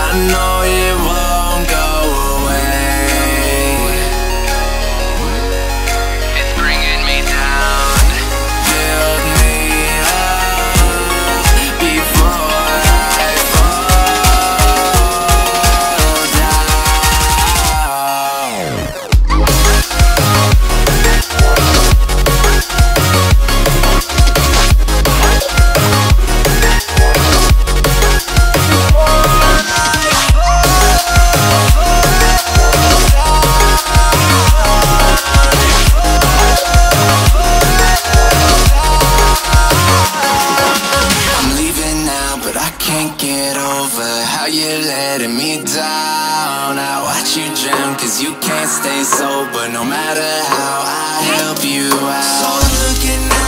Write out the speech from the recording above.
I know it won't go away. It's bringing me down. Build me up before I fall down. You're letting me down. I watch you drown, cause you can't stay sober, no matter how I help you out. So looking at